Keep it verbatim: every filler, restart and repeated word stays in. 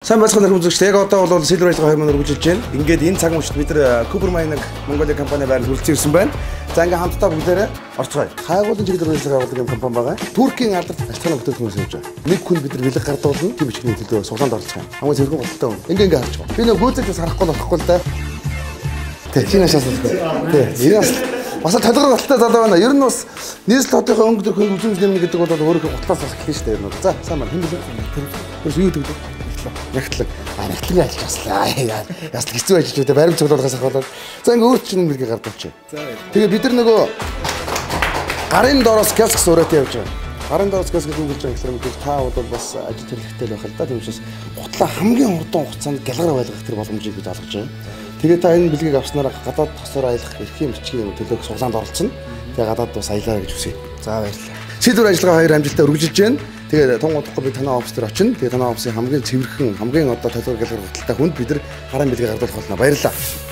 Сайн байцгаана хүмүүст яг одоо бол Silver Age хоёр маань үргэлжилж байна. Ингээд энэ цаг мөчид бид нар Cooper Mining Mongolia компани байр хүрэлцэн ирсэн байна. За ингээд хамтдаа бүгдээрээ орцгоё. Хайгуулын чиглэл үйлчлэг агуулгын компани байгаа. Туркийн алдарт ачаалал бүтээгдэхүүнээс явж байгаа. Нэг хүн бид нар бэлэг гардуулна, тийм бичгийн төлөө суглаанд оролцох юм. Хамгийн зэрэг голтой хүн. Ингээд ингээд харж байгаа. Би нэг гүйцэтгээс харахгүй болохгүй л да. Тэг чинь ашаас л. Тэг. Энэ бас бас толгой голтой залуу байна. Ер нь бас нийслэл хотынхаа өнгө төрхөнд үзүүлж нэмнэ гэдэг бол өөрөө готлоос бас эхэлж штэ ер нь. За сайн байна. Хэн бэлээ? Юу юу гэдэг? Ягтлаг. А ягтлагын ажил яслаа. Яслаг хэцүү ажиллаж баримт цуглуулгаас ахвалаад. За ингээ өөрт чинь мэргээ гардуулчих. За. Тэгээ бид нар нөгөө гарын доороос каскс ураатай явж байгаа. Гарын доороос каскс үргэлж байгаа гэхээр мэдээж та бол бас ажил төрөлхтэй байх л да. Тийм учраас гутлаа хамгийн хурдан хугацаанд гялгаар байлгах тэр боломжийг бид олгож байгаа. Тэгээ та энэ бэлгийг авснараа гадаад тосоор аялах эрхийн бичгийн төлөөг суглаанд оролцсон. Тэгээ гадаад бас аялаа гэж хүсье. За баярлалаа. Silver ажиллагаа хоёр амжилттай үргэлжилж байна. Тэгээ тун удахгүй би танай офс дээр очино. Тэгээ танай офсын хамгийн цэвэрхэн, хамгийн одоо толгой гялгар худалтай хүнд бид нар хараа бэлгийг гардуулах болно. Баярлалаа.